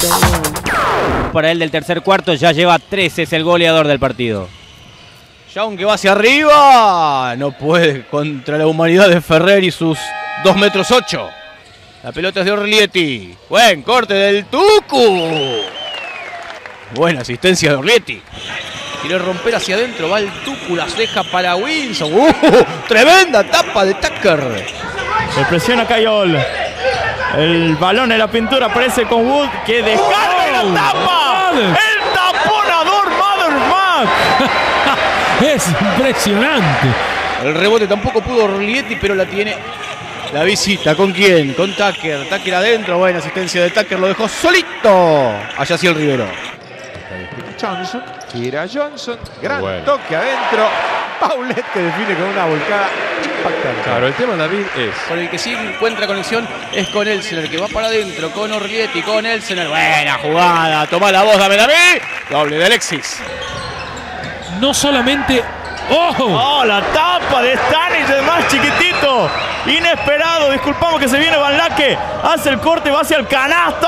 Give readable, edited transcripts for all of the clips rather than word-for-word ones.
Para él del tercer cuarto, ya lleva 13, es el goleador del partido. Young que va hacia arriba, no puede contra la humanidad de Ferrer y sus 2,8 metros. La pelota es de Orlietti. Buen corte del Tucu. Buena asistencia de Orlietti. Quiere romper hacia adentro, va el Tucu, las deja para Wilson. Tremenda tapa de Tucker. Se presiona Cayol. El balón en la pintura aparece con Wood, que descarga y la tapa. El taponador Mother Mac. Es impresionante. El rebote tampoco pudo Orlietti, pero la tiene la visita. ¿Con quién? Con Tucker. Tucker adentro. Buena asistencia de Tucker. Lo dejó solito. Allá sí el Rivero. Johnson. Gira Johnson. Gran toque adentro. Paulet que define con una volcada impactante. Claro, el tema, David, es... Con el que sí encuentra conexión es con Elsener, que va para adentro, con Orlietti, con Elsener. Buena jugada. Toma la voz, dame a mí. Doble de Alexis. No solamente... ¡Ojo! ¡Oh, la tapa de Stanich, el más chiquitito! Inesperado, disculpamos que se viene Van Laque. Hace el corte, va hacia el canasto.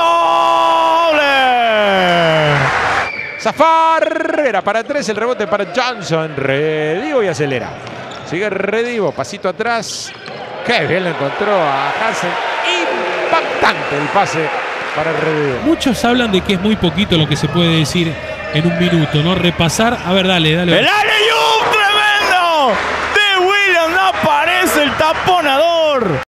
¡Doble! Zafar, era para 3, el rebote para Johnson. Redivo y acelera. Sigue Redivo, pasito atrás. Qué bien lo encontró a Hansen. Impactante el pase para Redivo. Muchos hablan de que es muy poquito lo que se puede decir en un minuto, ¿no? Repasar. A ver, dale. ¡El alley-oop tremendo! De Williams, aparece el taponador.